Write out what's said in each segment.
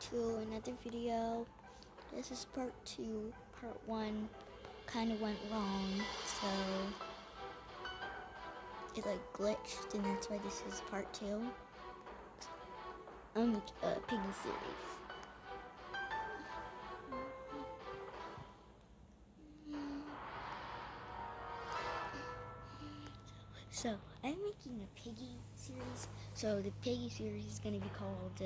to another video. This is part 2. Part 1 kind of went wrong, so it like glitched, and that's why this is part 2 on the Piggy series. So I'm making a Piggy series. So the Piggy series is gonna be called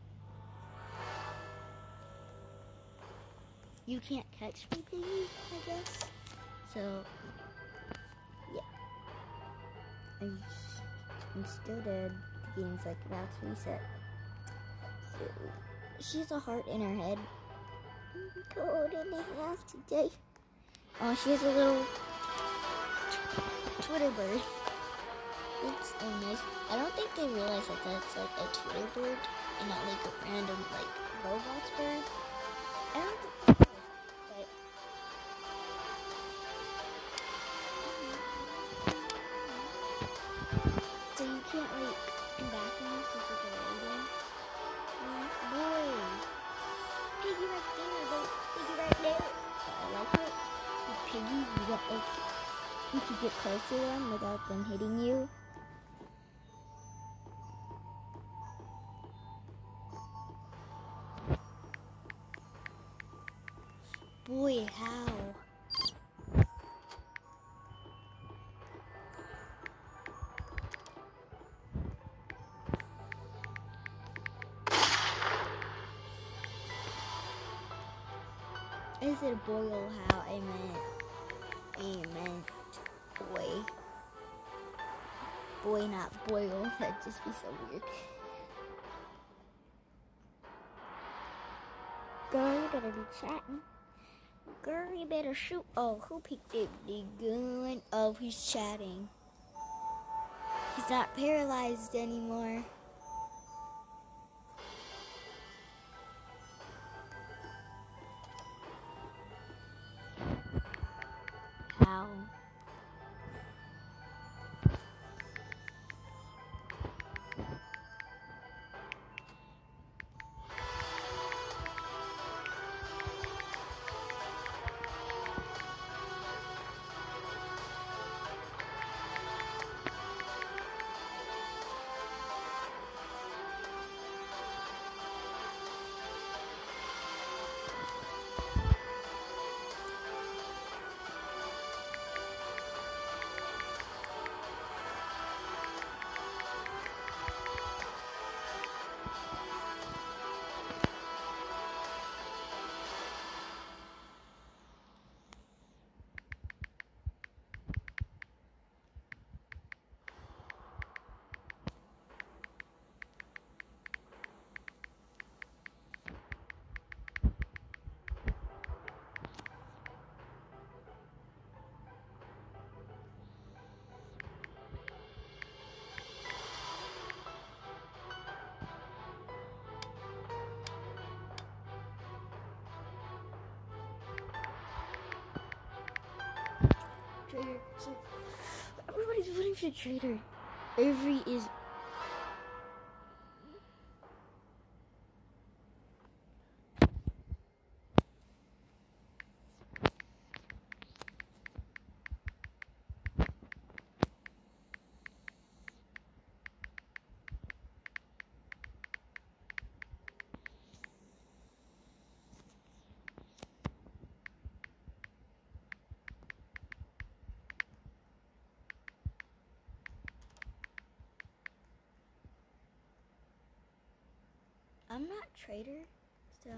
You Can't Catch Me Piggy, I guess. So yeah, I'm still dead. The game's like about to reset. So she has a heart in her head. Cold in the house today. Oh, she has a little Twitter bird. It's so nice. I don't think they realize that that's like a Twitter bird and not like a random like Roblox bird. I don't think they realize, but so you can't like come back in because of the loading. Boy, Piggy right there, though. Piggy right there. I like it. With Piggy, you got like you can get close to them without them hitting you. Boy, how? I said boil how, I meant boy. Boy, not boil. That'd just be so weird. Girl, you better be chatting. Girl, you better shoot. Oh, who picked up the gun? Oh, he's chatting. He's not paralyzed anymore. How? Trader. So everybody's voting for Trader. Avery is. I'm not Trader, so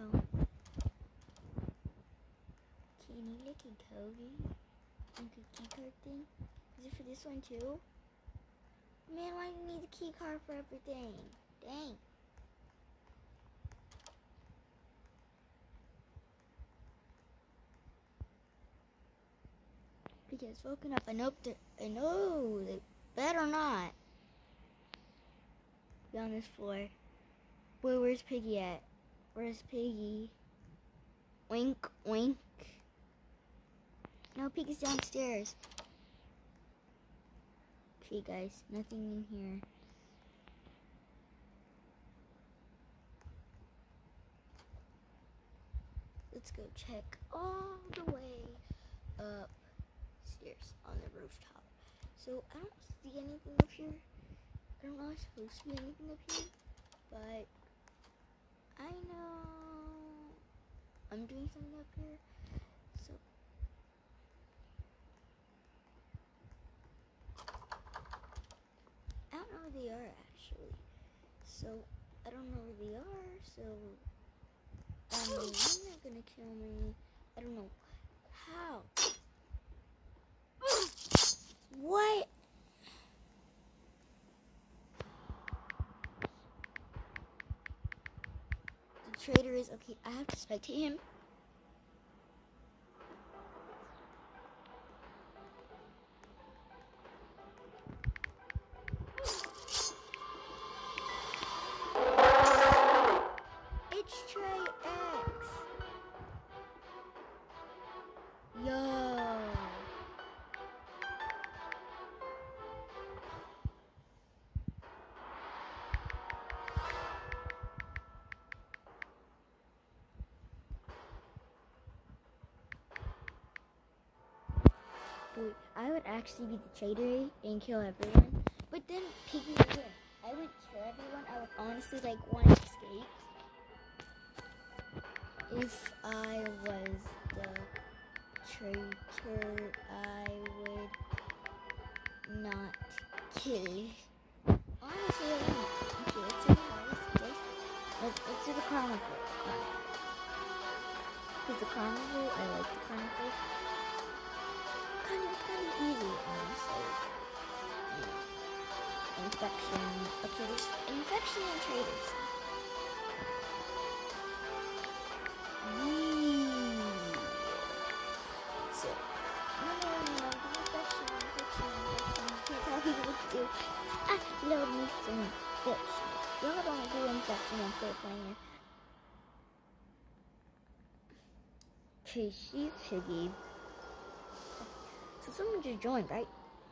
can you like a Kobe and key card thing? Is it for this one too? Man, why do you need the key card for everything? Dang. Because woken up, I know they better not be on this floor. Boy, where's Piggy at? Where's Piggy? Wink, wink. No, Piggy's downstairs. Okay, guys, nothing in here. let's go check all the way upstairs on the rooftop. So I don't see anything up here. I don't know if there's supposed to be anything up here, but I know I'm doing something up here. So I don't know where they are actually. So I don't know where they are. So when they're gonna kill me, I don't know how. What? The traitor is okay. I have to spectate him. It's Trey X. Yo. Dude, I would actually be the traitor and kill everyone. But then Piggy again. I would kill everyone. I would honestly want to escape. If I was the traitor, I would not kill. Honestly, I wouldn't. Okay, let's do this. Let's do the carnival. Because the carnival, I like the carnival. Kind of easy, honestly. Infection. Okay, there's infection and traitors. So, no, infection. Can't tell people what to do. I love me some infection. Y'all don't do infection and quit playing. Okay, she's Piggy. So someone just joined, right?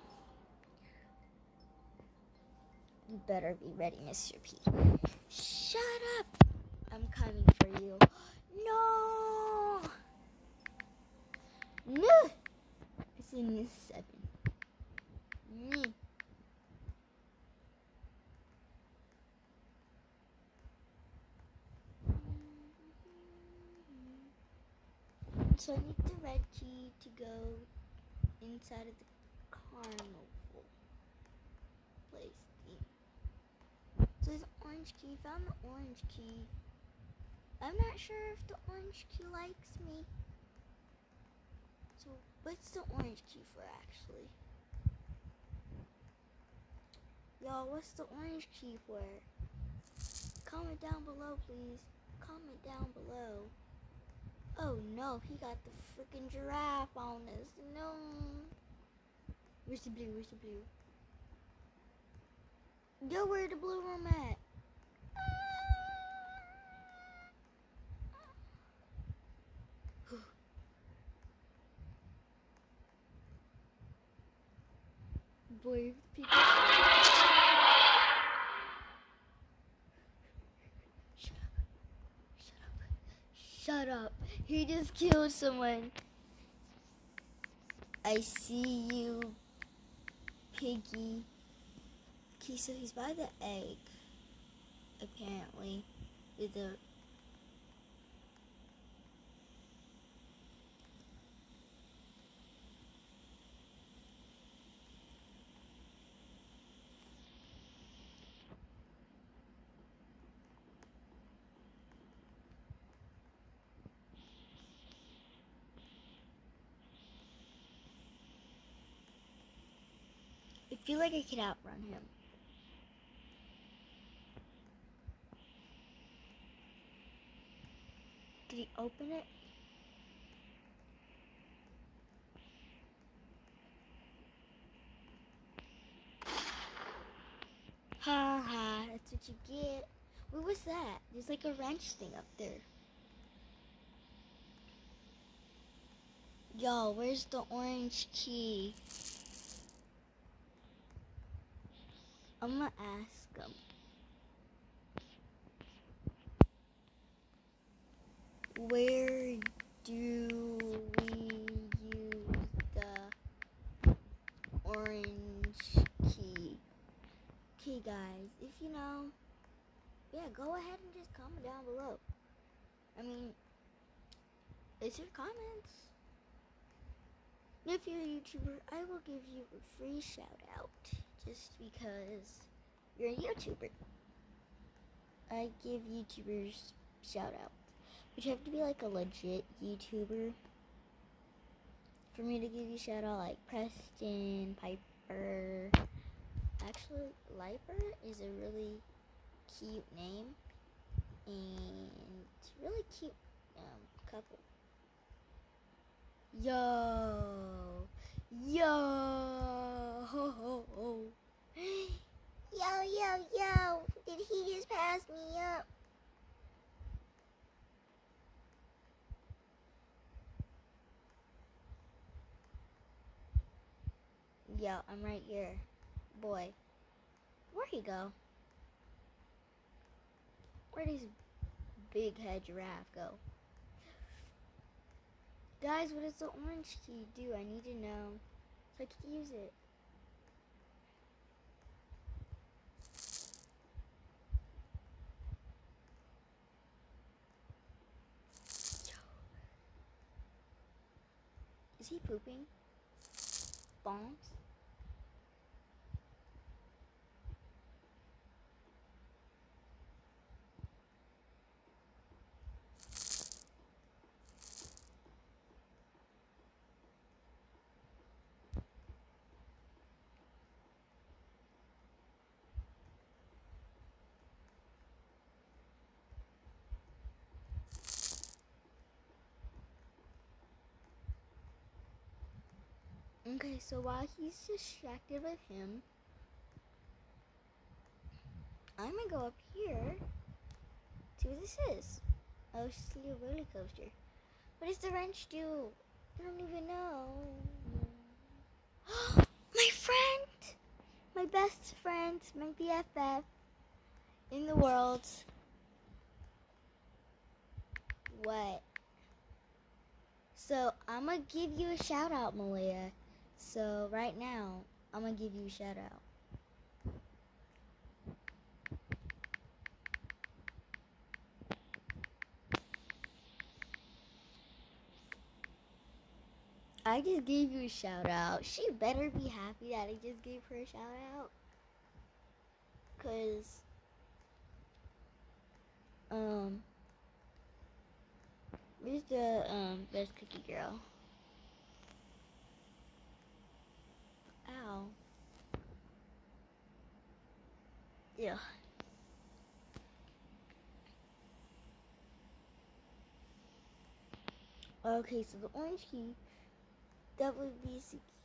You better be ready, Mr. P. Shut up! I'm coming for you. No! No! It's in 7. Me. So I need the red key to go inside of the carnival place. So there's an orange key. Found the orange key. I'm not sure if the orange key likes me. So what's the orange key for actually? Y'all, what's the orange key for? Comment down below, please. Comment down below. Oh no, he got the freaking giraffe on us. No. Where's the blue? Where's the blue? Yo, where the blue room at? Boy, people. Shut up. He just killed someone. I see you, Piggy. Okay, so he's by the egg. Apparently. With the... I feel like I could outrun him. Did he open it? Ha ha, that's what you get. What was that? There's like a wrench thing up there. Yo, where's the orange key? I'm gonna ask him. Where do we use the orange key? Okay, guys, if you know, yeah, go ahead and just comment down below. I mean, it's your comments. If you're a YouTuber, I will give you a free shout out just because you're a YouTuber. I give YouTubers shout outs, but you have to be like a legit YouTuber for me to give you shout out, like Preston, Piper. Actually, Liper is a really cute name and really cute couple. Yo, ho, ho, ho. Yo, did he just pass me up? Yo, I'm right here. Boy, where'd he go? Where'd his big head giraffe go? Guys, what does the orange key do? I need to know so I can use it. Is he pooping? Bombs? Okay, so while he's distracted with him, I'm gonna go up here. See what this is. Oh, it's just a little roller coaster. What does the wrench do? I don't even know. My friend! My best friend, my BFF in the world. What? So, I'm gonna give you a shout out, Malia. So, right now, I'm gonna give you a shout out. I just gave you a shout out. She better be happy that I just gave her a shout out. Cause, where's the, best cookie girl? Ow. Yeah. Okay, so the orange key, that would be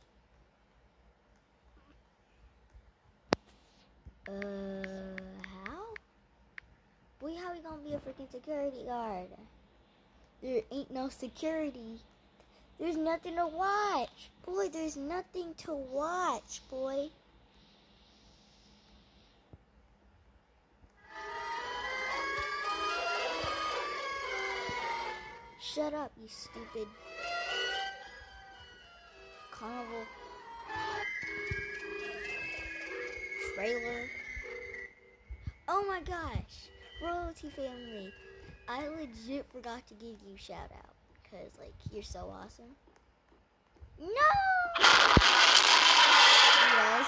how? Boy, how we gonna be a freaking security guard? There ain't no security. There's nothing to watch. Boy, there's nothing to watch, boy. Shut up, you stupid carnival trailer. Oh my gosh, Royalty family. I legit forgot to give you a shout out because, like, you're so awesome. No! Yes.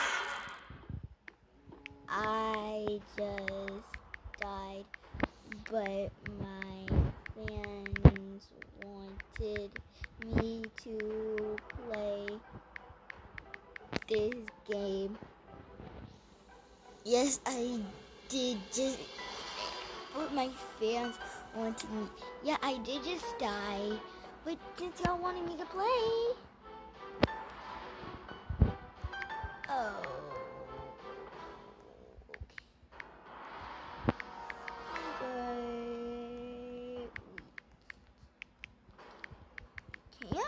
I just died, but my fans wanted me to play this game. Yes, I did just, but my fans wanted me. Yeah, I did just die, but since y'all wanted me to play. Oh. Okay. Can?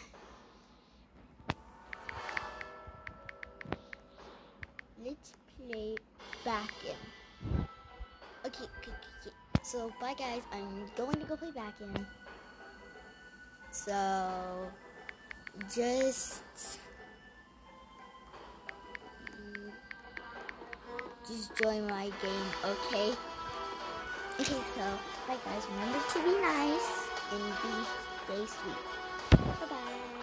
Let's play back in. Okay. So, bye guys. I'm going to go play back in. So just join my game, okay? Okay, so bye guys. Remember to be nice and stay sweet. Bye bye.